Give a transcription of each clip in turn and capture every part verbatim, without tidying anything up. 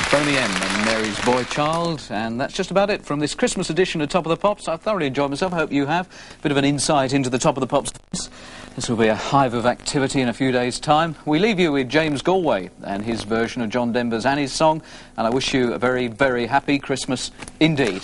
Boney M and Mary's Boy Child, and that's just about it from this Christmas edition of Top of the Pops. I thoroughly enjoyed myself, I hope you have. Bit of an insight into the Top of the Pops. This will be a hive of activity in a few days' time. We leave you with James Galway and his version of John Denver's Annie's Song, and I wish you a very, very happy Christmas indeed.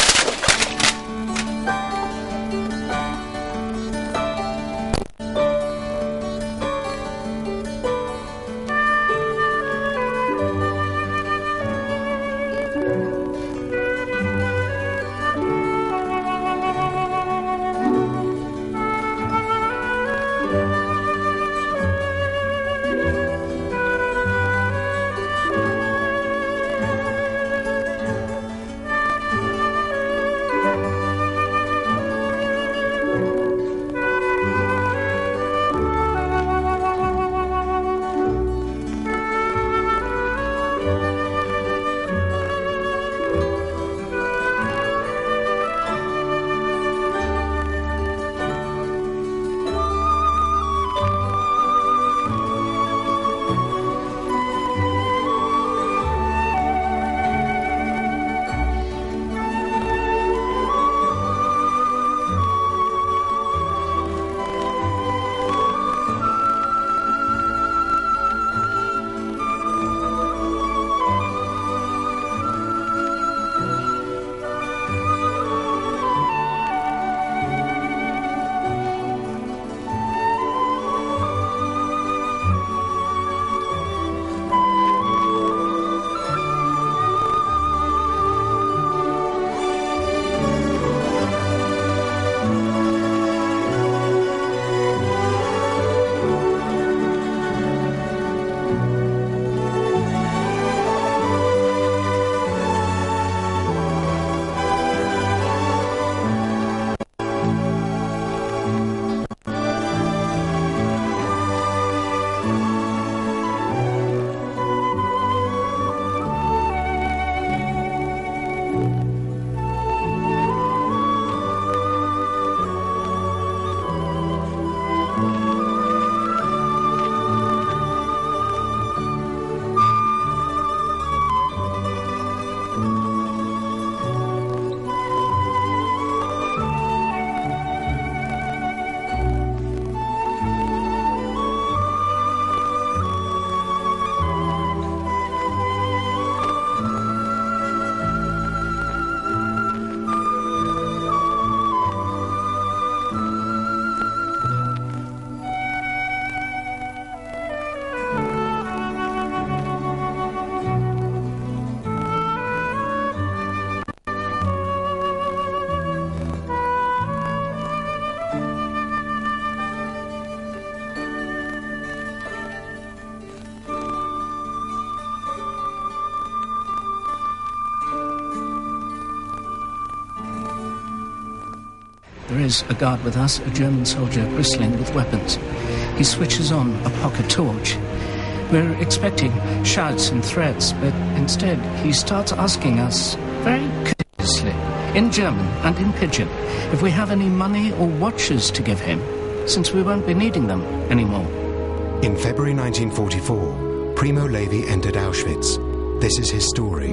There is a guard with us, a German soldier bristling with weapons. He switches on a pocket torch. We're expecting shouts and threats, but instead he starts asking us, very courteously, in German and in Pidgin, if we have any money or watches to give him, since we won't be needing them anymore. In February nineteen forty-four, Primo Levi entered Auschwitz. This is his story.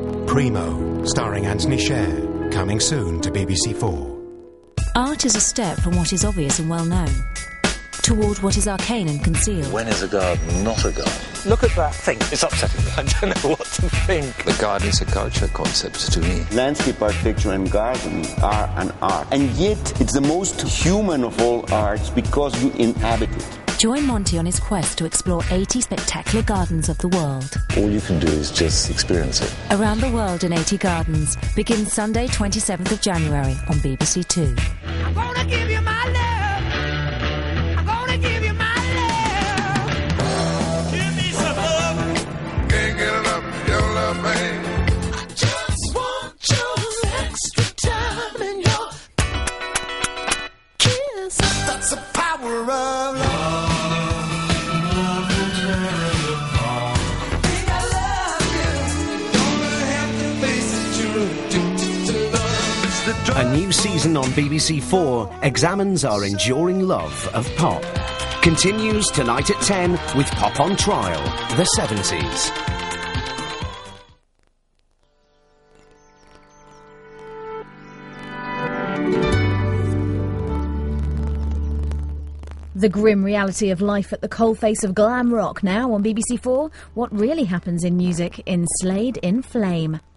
Primo, starring Anthony Sher, coming soon to B B C Four. Art is a step from what is obvious and well known toward what is arcane and concealed. When is a garden not a garden? Look at that thing. It's upsetting. I don't know what to think. The garden is a culture concept to me. Landscape architecture and garden are an art. And yet it's the most human of all arts because you inhabit it. Join Monty on his quest to explore eighty spectacular gardens of the world. All you can do is just experience it. Around the World in eighty Gardens begins Sunday twenty-seventh of January on B B C Two. I'm gonna give you my love. I'm gonna give you my love. Give me some love. Can't get enough, your love, man. I just want your extra time and your kiss. That's the power of love. A new season on B B C Four examines our enduring love of pop. Continues tonight at ten with Pop on Trial, the seventies. The grim reality of life at the coalface of glam rock now on B B C Four. What really happens in music in Slade in Flame.